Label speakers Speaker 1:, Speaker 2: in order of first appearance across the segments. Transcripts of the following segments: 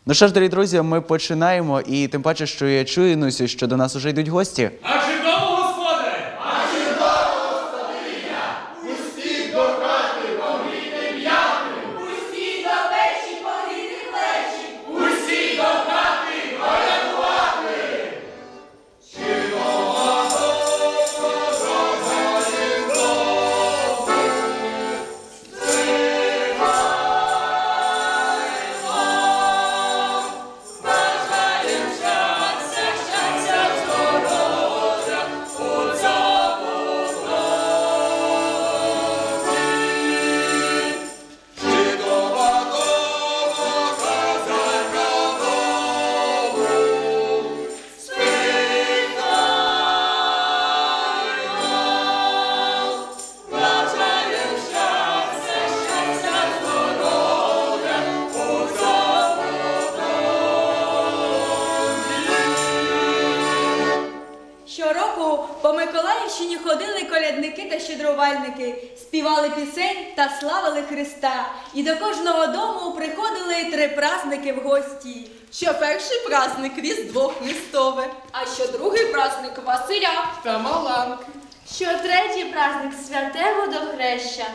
Speaker 1: Ну що ж, дорогі друзі, ми починаємо, і тим паче, що я чую, Інусю, що до нас уже йдуть гості.
Speaker 2: А чудово, господаре!
Speaker 3: А чудово, господиня! Пустіть до хати погріти м'яти! Пустіть до печі погріти плечі! Пустіть до хати порядувати!
Speaker 4: Щороку по Миколаївщині ходили колядники та щедрувальники, співали пісень та славили Христа. І до кожного дому приходили 3 праздники в гості.
Speaker 5: Що перший праздник Різдво Христове,
Speaker 4: А що другий праздник Василя.
Speaker 5: та Маланки.
Speaker 6: Що третій праздник святе водохреща.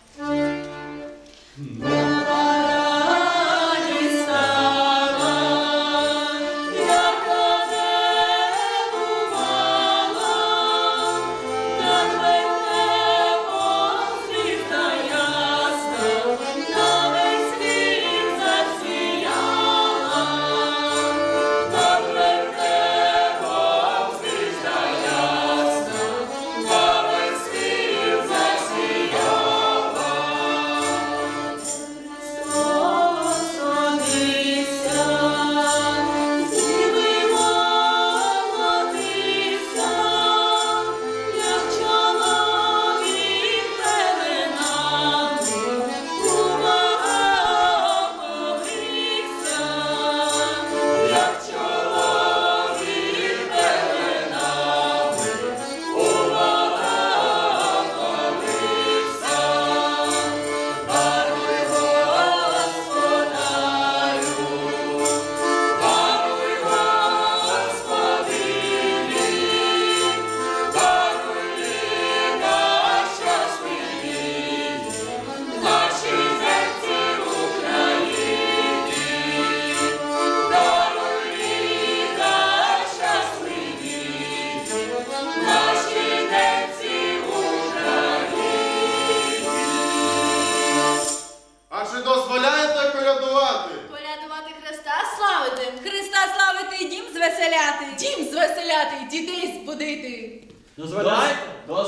Speaker 3: А чи дозволяєте колядувати?
Speaker 6: Колядувати Христа славити.
Speaker 4: Христа славити і дім звеселяти.
Speaker 5: Дім звеселяти, дітей збудити.
Speaker 2: Дозволяєте?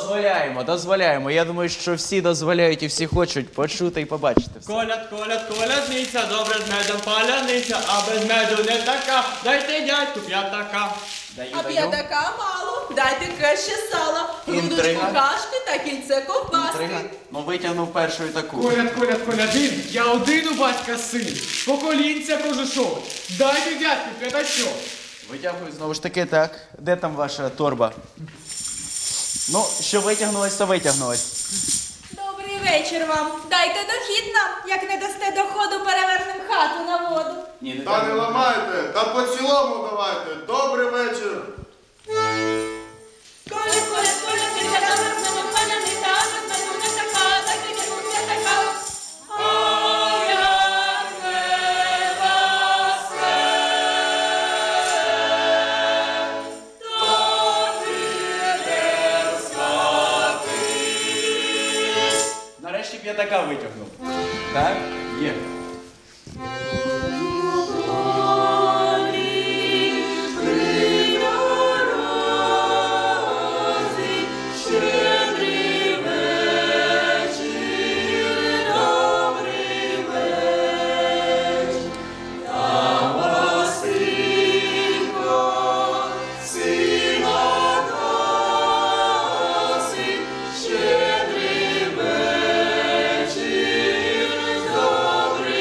Speaker 1: Дозволяємо. Я думаю, що всі дозволяють і всі хочуть почути і побачити все.
Speaker 2: Колядниця, добре з медом паляниця, а без меду не така. Дайте дядьку п'ятака.
Speaker 5: А п'ятака мало, дайте краще сала, грудочку
Speaker 1: Інтрига.
Speaker 5: кашки та кільце ковбаски.
Speaker 1: Інтрига. Ну витягнув першу і таку.
Speaker 2: Колядин, я один у батька син. Поколінця кожушов. Дайте дядьку п'ятачок.
Speaker 1: Витягую знову ж таки, так. Де там ваша торба? Ну, що витягнулось, то витягнулось.
Speaker 4: Добрий вечір вам. Дайте дохід нам. Як не дасте доходу, перевернем хату на воду.
Speaker 1: Ні, не
Speaker 3: Та не ламайте, та по цілому давайте. Добрий вечір.
Speaker 1: Нарешті п'ятака витягнув. Так? Є.
Speaker 3: Щедрий вечір, добрий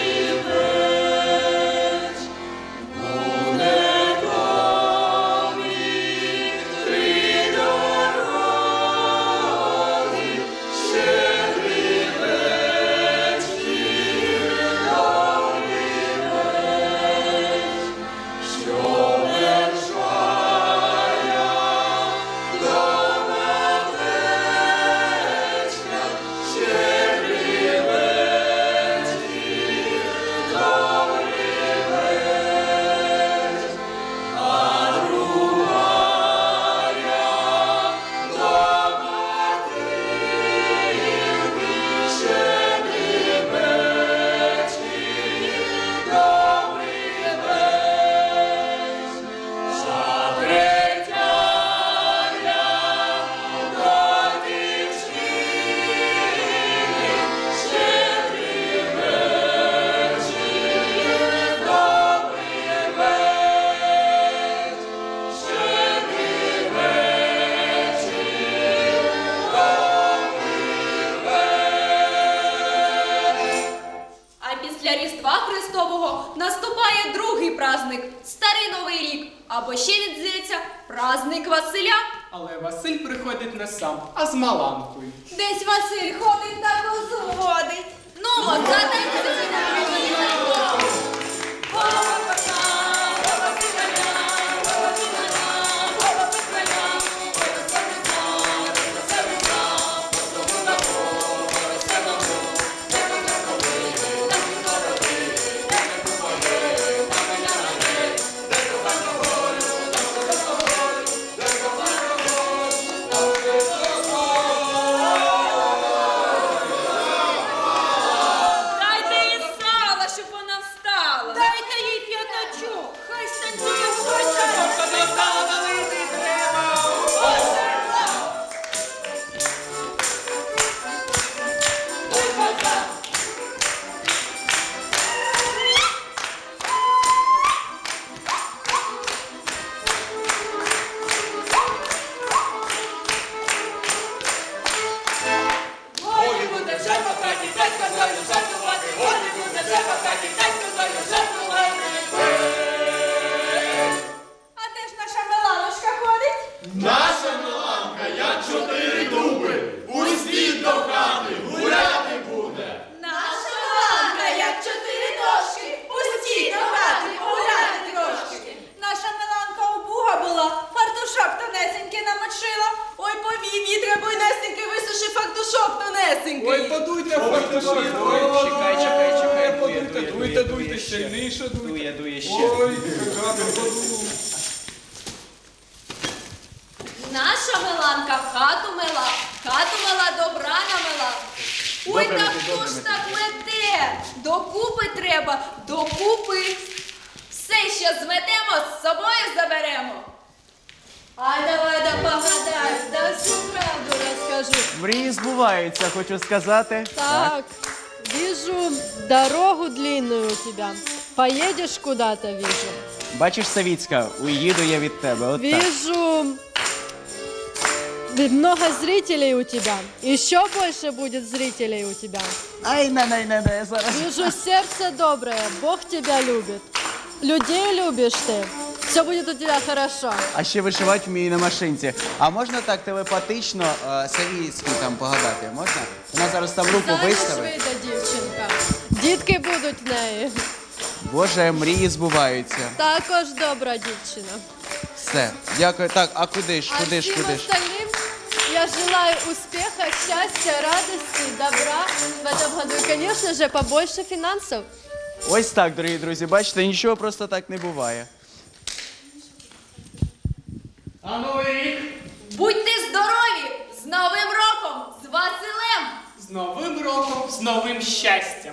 Speaker 4: праздник – Старий Новий рік, або ще він зветься праздник Василя.
Speaker 2: Але Василь приходить не сам, а з Маланкою.
Speaker 4: Десь Василь ходить та розводить. Ну, затанцюйте мені на
Speaker 3: Наша Миланка, як 4 дуби, пустіть до хати, гуляти буде.
Speaker 5: Наша Миланка, як 4 дошки, пустіть до хати, погуляти трошки.
Speaker 4: Наша Миланка убуга була, фартушок тонесенький намочила. Ой, повів їй, треба несенький висуши фартушок тонесенький.
Speaker 2: Ой, подуйте фартушок.
Speaker 1: Чекай,
Speaker 2: Дуйте, сильніше дуйте.
Speaker 1: Дує ще.
Speaker 2: Ой, качати подув.
Speaker 4: Наша Миланка хату мила, добра намила. Ой,
Speaker 1: Добре,
Speaker 4: так
Speaker 1: Мити,
Speaker 4: хто
Speaker 1: добре,
Speaker 4: ж
Speaker 1: Мити.
Speaker 4: так мете? Докупи треба, докупи. Все, що зметемо, з собою заберемо. Ай, давай, да погадай, да всю правду розкажу.
Speaker 1: Мрії збуваються, хочу сказати.
Speaker 7: Так, вижу дорогу длинную у тебя. Поедешь куда-то, вижу.
Speaker 1: Бачиш, Савіцька, уїду я від тебе. От так.
Speaker 7: Вижу много зрителей у тебя. Еще больше будет зрителей у тебя.
Speaker 1: Ай, не, зараз.
Speaker 7: Вижу сердце доброе, Бог тебя любит. Людей любишь ты. Все будет у тебя хорошо.
Speaker 1: А ще вишивати вмію на машинці. А можна так телепатично Савіцькій там погадати? Можна? Вона зараз там руку
Speaker 7: Заміж
Speaker 1: виставить.
Speaker 7: вийде дівчинка. Дітки будуть в неї.
Speaker 1: Боже, мрії збуваються.
Speaker 7: Також добра дівчина.
Speaker 1: Все. Дякую. Так, а куди ж?
Speaker 7: А
Speaker 1: Куди ж?
Speaker 7: всем
Speaker 1: Куди ж?
Speaker 7: остальным я желаю успеха, счастья, радости, добра в этом году. И, конечно же, побольше финансов.
Speaker 1: Ось так, дорогі друзі, бачите, нічого просто так не буває.
Speaker 2: А Новий рік
Speaker 4: Будьте здорові! З Новим роком! З Василем!
Speaker 2: з Новим роком, з новим щастям.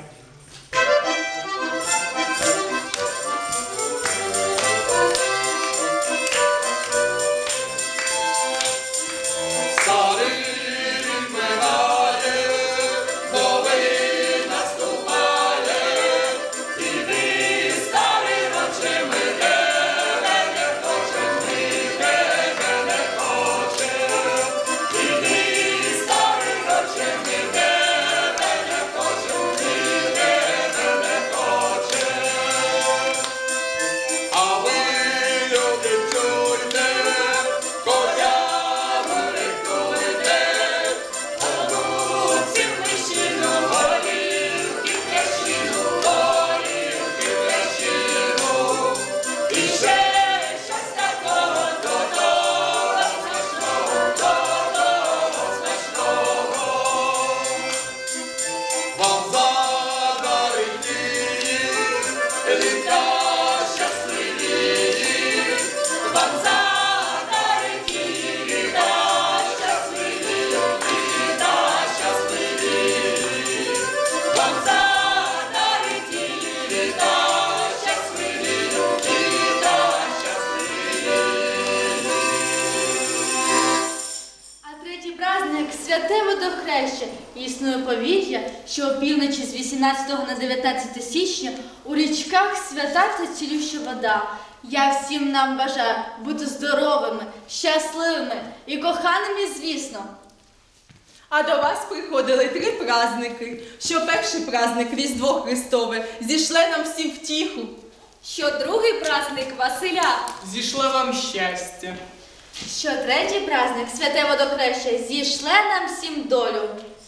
Speaker 6: Святе Водохреще. Існує повір'я, що опівночі з 18 на 19 січня у річках свята та цілюща вода. Я всім нам бажаю бути здоровими, щасливими і коханими, звісно.
Speaker 5: А до вас приходили 3 праздники, що перший праздник Різдво Христове зішле нам всім втіху.
Speaker 4: Що другий праздник Василя.
Speaker 2: Зійшле вам щастя.
Speaker 6: Що третій праздник, святе водохреща, зійшле нам всім долю.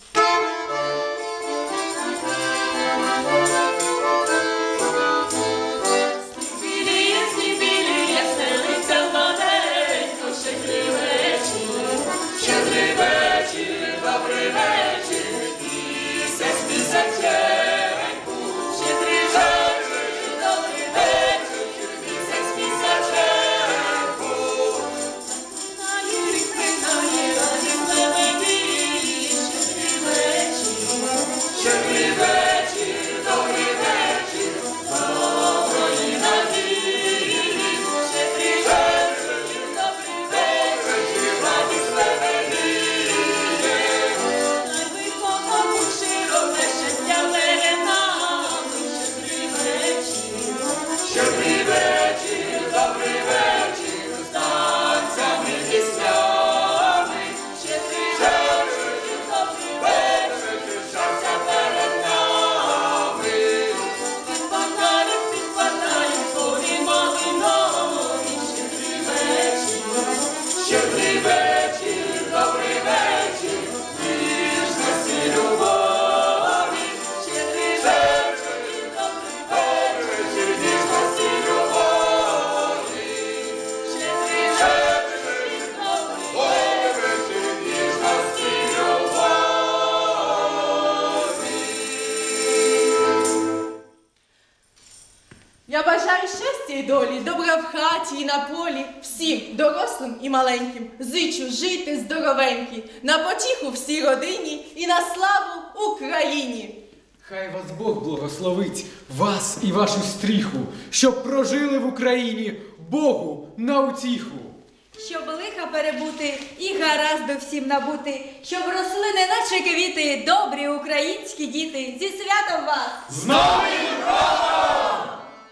Speaker 5: Я бажаю щастя і долі, добра в хаті і на полі, всім, дорослим і маленьким, зичу жити здоровенькі, на потіху всій родині і на славу Україні.
Speaker 8: Хай вас Бог благословить, вас і вашу стріху, щоб прожили в Україні Богу на утіху.
Speaker 4: Щоб лиха перебути і гаразду всім набути, щоб росли неначе квіти, добрі українські діти. Зі святом вас!
Speaker 3: З Новим роком!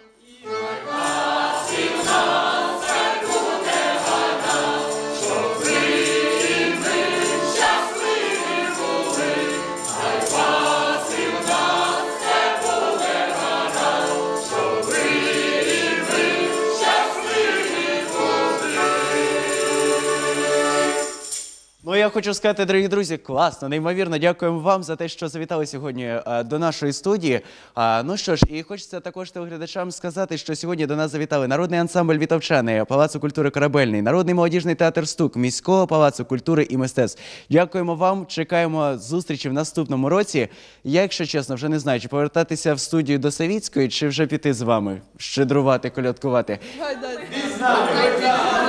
Speaker 1: Ну, я хочу сказати, дорогі друзі, класно, неймовірно. Дякуємо вам за те, що завітали сьогодні до нашої студії. Ну що ж, і хочеться також телеглядачам сказати, що сьогодні до нас завітали народний ансамбль «Вітовчани», Палацу культури «Корабельний», Народний молодіжний театр «Стук», міського палацу культури і мистецтв. Дякуємо вам, чекаємо зустрічі в наступному році. Я, якщо чесно, вже не знаю, чи повертатися в студію до Савіцької, чи вже піти з вами, щедрувати, колядкувати.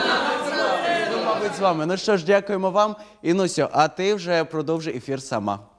Speaker 1: Мабуть, з вами. Ну що ж, дякуємо вам. Інусю, а ти вже продовжуй ефір сама.